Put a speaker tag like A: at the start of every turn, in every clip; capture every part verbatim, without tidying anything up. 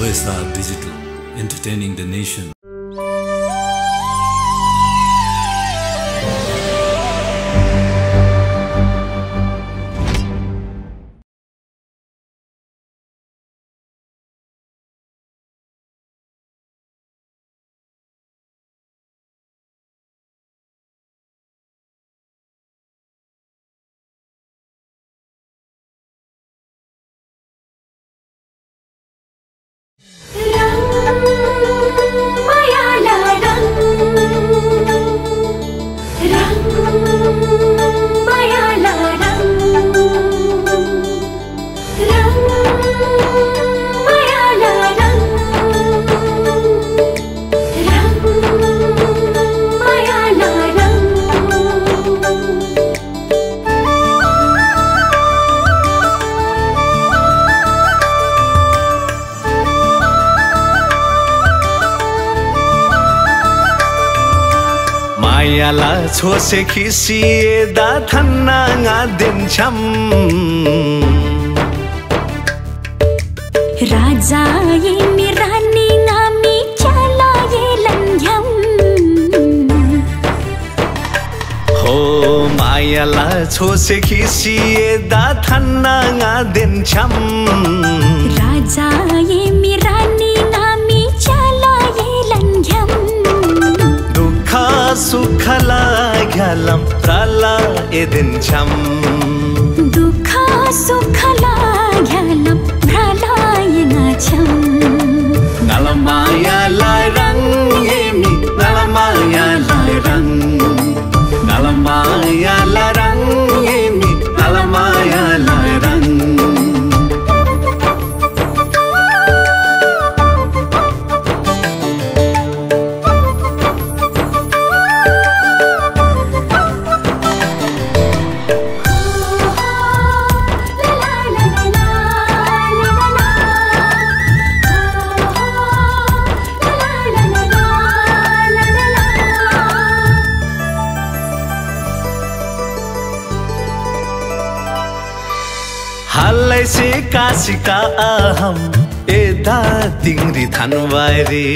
A: Digital, entertaining the nation.
B: Mayala chose kisiye da thanna nga dincham
C: Raja ye mirani ngami chala ye langyam
B: Ho Mayala chose kisiye da thanna nga dincham
C: Raja ye mirani ngami chala ye langyam
B: Sukhala ghalam prala edin cham
C: Dukha sukhala ghalam prala yena cham
B: Nalamaya lai rang yemi Nalamaya lai rang Nalamaya lai rang yemi Nalamaya lai rang से काशिका अहम एदा तिंगरी धनवारी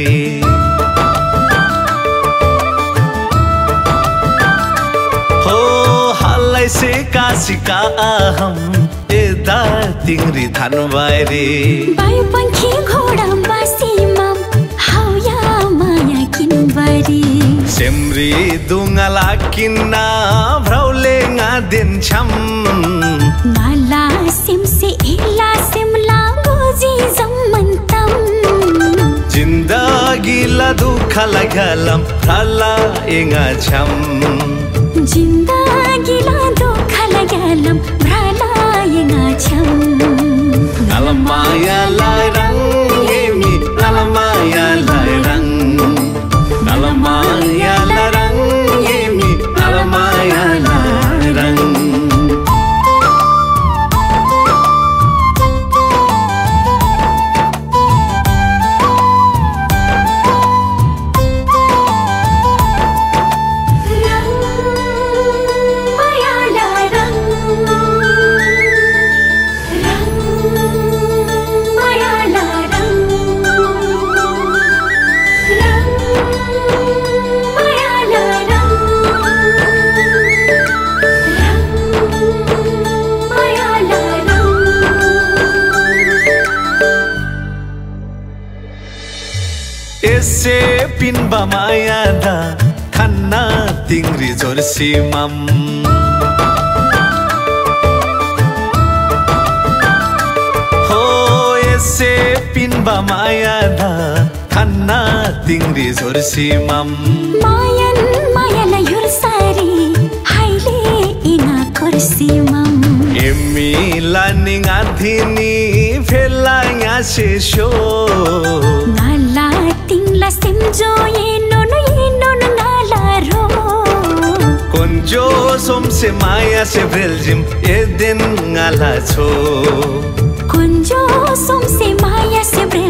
B: हो हालै से काशिका अहम एदा तिंगरी धनवारी
C: बायु पंखी घोड़ा बासी मम हाउया माया किनवारी
B: सेमरी दुंगला किन्ना भ्रौले nga दिन छम
C: नाला सिम से इला सिमला गोजी जम्मंतम
B: जिंदगी ला दुख लगलम भ्रला इंगा छम
C: जिंदगी ला दुख लगलम भ्रला इंगा छम
B: Nalamaya lai rang yemi Nalamaya lai rang Nalamaya lai rang yemi Nalamaya lai rang Ese pinba maya da thanna tingri jorsi mam Ho ese pinba maya da thanna tingri jorsi mam
C: Mayan mayala yursari haile ina kursi mam
B: Emi laning adhini phela nga sesho
C: Nala tingla simjo ye nono ye nono nala ro
B: Konjo som se maya se vreljim edin ngala cho
C: Konjo som se maya se vreljim